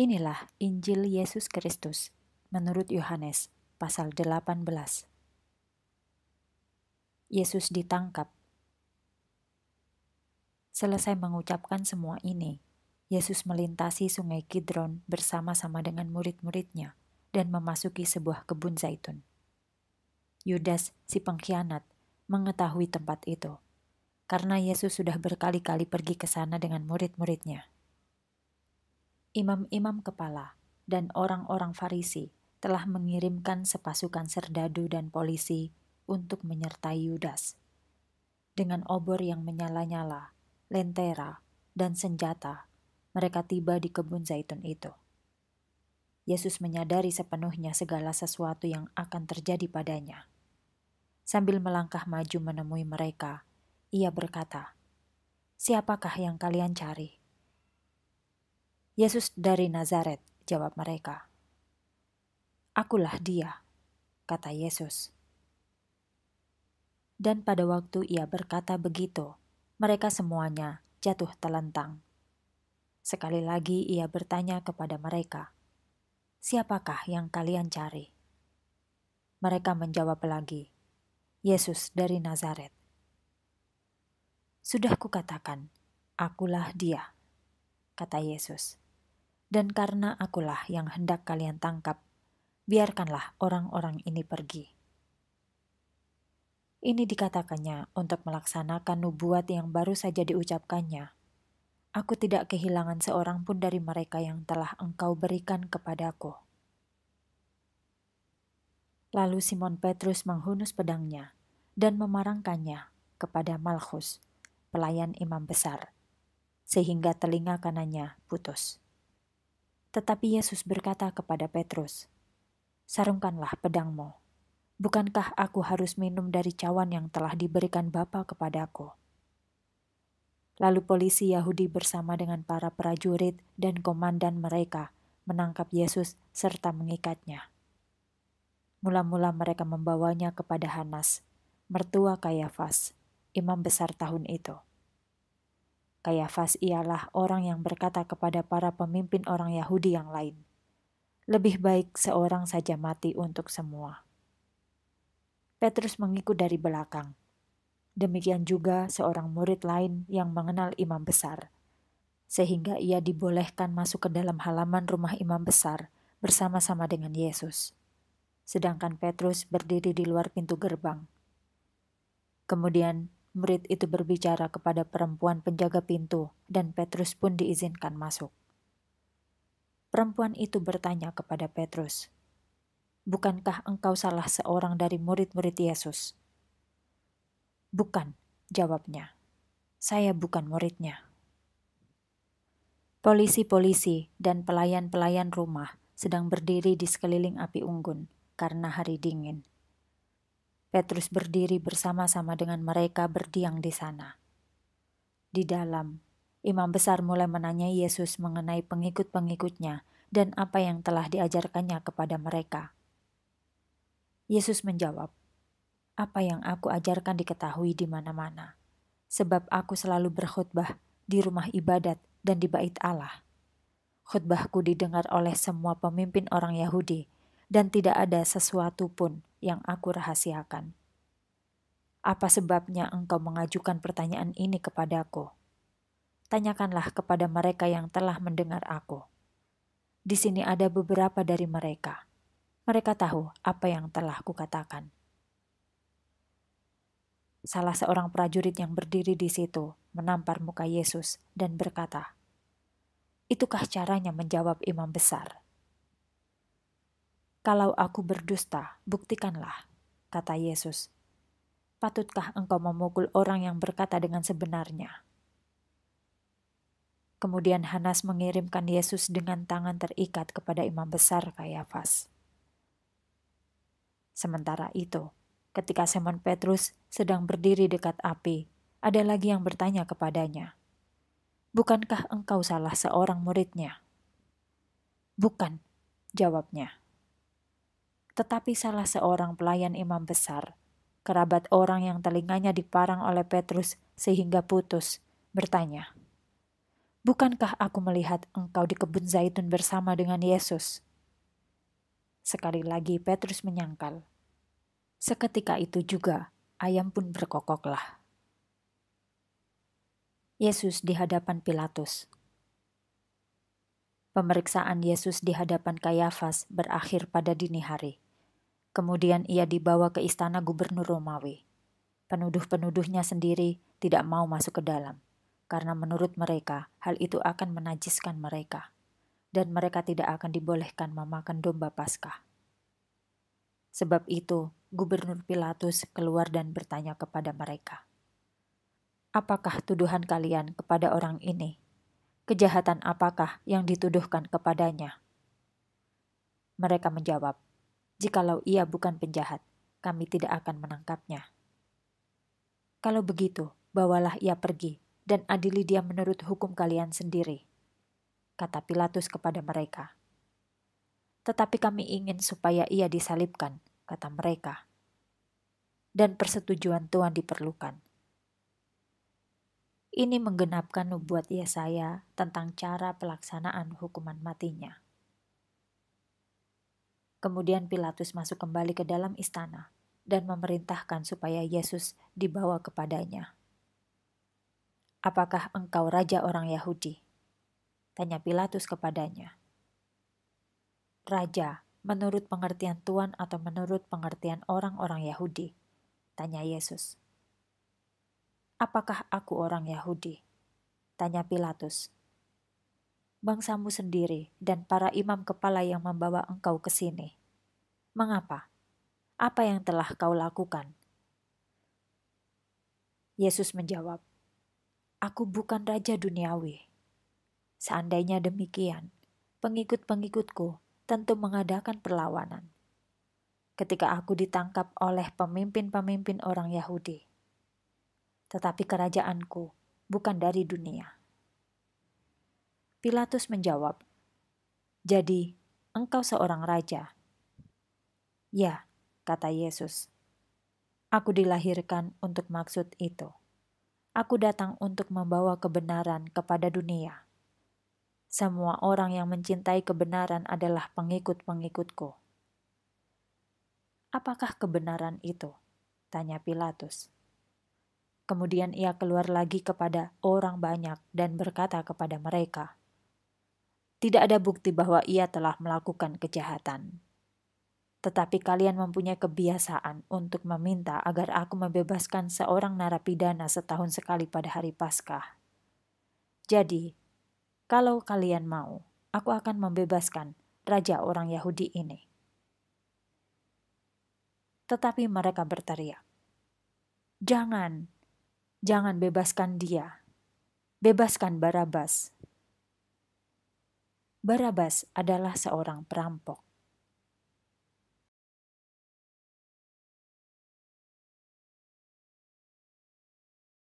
Inilah Injil Yesus Kristus menurut Yohanes pasal 18. Yesus ditangkap. Selesai mengucapkan semua ini, Yesus melintasi sungai Kidron bersama-sama dengan murid-muridnya dan memasuki sebuah kebun zaitun. Yudas, si pengkhianat, mengetahui tempat itu, karena Yesus sudah berkali-kali pergi ke sana dengan murid-muridnya. Imam-imam kepala dan orang-orang Farisi telah mengirimkan sepasukan serdadu dan polisi untuk menyertai Yudas. Dengan obor yang menyala-nyala, lentera, dan senjata, mereka tiba di kebun zaitun itu. Yesus menyadari sepenuhnya segala sesuatu yang akan terjadi padanya. Sambil melangkah maju menemui mereka, ia berkata, "Siapakah yang kalian cari?" "Yesus dari Nazaret," jawab mereka. "Akulah dia," kata Yesus. Dan pada waktu ia berkata begitu, mereka semuanya jatuh telentang. Sekali lagi ia bertanya kepada mereka, "Siapakah yang kalian cari?" Mereka menjawab lagi, "Yesus dari Nazaret." "Sudah kukatakan, akulah dia," kata Yesus. "Dan karena akulah yang hendak kalian tangkap, biarkanlah orang-orang ini pergi." Ini dikatakannya untuk melaksanakan nubuat yang baru saja diucapkannya. "Aku tidak kehilangan seorang pun dari mereka yang telah Engkau berikan kepadaku." Lalu Simon Petrus menghunus pedangnya dan memarangkannya kepada Malchus, pelayan imam besar, sehingga telinga kanannya putus. Tetapi Yesus berkata kepada Petrus, "Sarungkanlah pedangmu. Bukankah aku harus minum dari cawan yang telah diberikan Bapa kepadaku?" Lalu polisi Yahudi bersama dengan para prajurit dan komandan mereka menangkap Yesus serta mengikatnya. Mula-mula mereka membawanya kepada Hanas, mertua Kayafas, imam besar tahun itu. Kayafas ialah orang yang berkata kepada para pemimpin orang Yahudi yang lain, "Lebih baik seorang saja mati untuk semua." Petrus mengikut dari belakang. Demikian juga seorang murid lain yang mengenal imam besar, sehingga ia dibolehkan masuk ke dalam halaman rumah imam besar bersama-sama dengan Yesus. Sedangkan Petrus berdiri di luar pintu gerbang. Kemudian murid itu berbicara kepada perempuan penjaga pintu dan Petrus pun diizinkan masuk. Perempuan itu bertanya kepada Petrus, "Bukankah engkau salah seorang dari murid-murid Yesus?" "Bukan," jawabnya. "Saya bukan muridnya." Polisi-polisi dan pelayan-pelayan rumah sedang berdiri di sekeliling api unggun karena hari dingin. Petrus berdiri bersama-sama dengan mereka berdiam di sana. Di dalam, imam besar mulai menanyai Yesus mengenai pengikut-pengikutnya dan apa yang telah diajarkannya kepada mereka. Yesus menjawab, "Apa yang aku ajarkan diketahui di mana-mana, sebab aku selalu berkhutbah di rumah ibadat dan di bait Allah. Khutbahku didengar oleh semua pemimpin orang Yahudi, dan tidak ada sesuatu pun yang aku rahasiakan. Apa sebabnya engkau mengajukan pertanyaan ini kepadaku? Tanyakanlah kepada mereka yang telah mendengar aku. Di sini ada beberapa dari mereka. Mereka tahu apa yang telah kukatakan." Salah seorang prajurit yang berdiri di situ menampar muka Yesus dan berkata, "Itukah caranya menjawab imam besar?" "Kalau aku berdusta, buktikanlah," kata Yesus. "Patutkah engkau memukul orang yang berkata dengan sebenarnya?" Kemudian Hanas mengirimkan Yesus dengan tangan terikat kepada imam besar Kayafas. Sementara itu, ketika Simon Petrus sedang berdiri dekat api, ada lagi yang bertanya kepadanya, "Bukankah engkau salah seorang muridnya?" "Bukan," jawabnya. Tetapi salah seorang pelayan imam besar, kerabat orang yang telinganya diparang oleh Petrus sehingga putus, bertanya, Bukankah aku melihat engkau di kebun zaitun bersama dengan Yesus?" Sekali lagi Petrus menyangkal. Seketika itu juga ayam pun berkokoklah. Yesus di hadapan Pilatus. Pemeriksaan Yesus di hadapan Kayafas berakhir pada dini hari. Kemudian ia dibawa ke istana gubernur Romawi. Penuduh-penuduhnya sendiri tidak mau masuk ke dalam, karena menurut mereka hal itu akan menajiskan mereka, dan mereka tidak akan dibolehkan memakan domba Paskah. Sebab itu, Gubernur Pilatus keluar dan bertanya kepada mereka, "Apakah tuduhan kalian kepada orang ini? Kejahatan apakah yang dituduhkan kepadanya?" Mereka menjawab, "Jikalau ia bukan penjahat, kami tidak akan menangkapnya. Kalau begitu, bawalah ia pergi dan adili dia menurut hukum kalian sendiri," kata Pilatus kepada mereka. "Tetapi kami ingin supaya ia disalibkan," kata mereka. Dan persetujuan Tuhan diperlukan. Ini menggenapkan nubuat Yesaya tentang cara pelaksanaan hukuman matinya. Kemudian Pilatus masuk kembali ke dalam istana dan memerintahkan supaya Yesus dibawa kepadanya. "Apakah engkau raja orang Yahudi?" tanya Pilatus kepadanya. "Raja, menurut pengertian Tuhan atau menurut pengertian orang-orang Yahudi?" tanya Yesus. "Apakah aku orang Yahudi?" tanya Pilatus. "Bangsamu sendiri dan para imam kepala yang membawa engkau ke sini. Mengapa? Apa yang telah kau lakukan?" Yesus menjawab, "Aku bukan raja duniawi. Seandainya demikian, pengikut-pengikutku tentu mengadakan perlawanan ketika aku ditangkap oleh pemimpin-pemimpin orang Yahudi. Tetapi kerajaanku bukan dari dunia." Pilatus menjawab, "Jadi, engkau seorang raja?" "Ya," kata Yesus. "Aku dilahirkan untuk maksud itu. Aku datang untuk membawa kebenaran kepada dunia. Semua orang yang mencintai kebenaran adalah pengikut-pengikutku." "Apakah kebenaran itu?" tanya Pilatus. Kemudian ia keluar lagi kepada orang banyak dan berkata kepada mereka, "Tidak ada bukti bahwa ia telah melakukan kejahatan. Tetapi kalian mempunyai kebiasaan untuk meminta agar aku membebaskan seorang narapidana setahun sekali pada hari Paskah. Jadi, kalau kalian mau, aku akan membebaskan raja orang Yahudi ini." Tetapi mereka berteriak, "Jangan, jangan bebaskan dia. Bebaskan Barabas." Barabas adalah seorang perampok.